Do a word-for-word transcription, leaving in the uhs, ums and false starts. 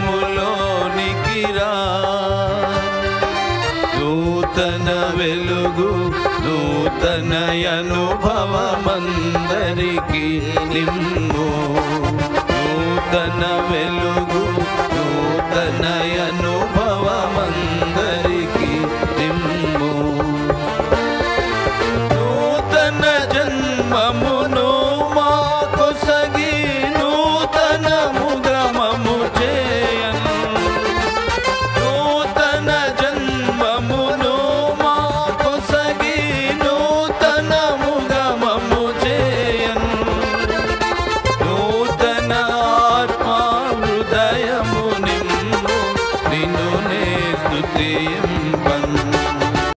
హృదయములోనికి రా. నూతన వెలుగు నూతన అనుభవమందరికి నిమ్ము. నూతన వెలుగు నూతన అనుభవమందరికి నిమ్ము. నూతన జన్మమును మాకు సగి నూతన ముగమము చేయను. నూతన జన్మమును మాకు సగి నూతన ముగమము చేయను. నూతన ఆత్మ హృదయము నిమ్ము. నిన్ను నే స్తుతింపను.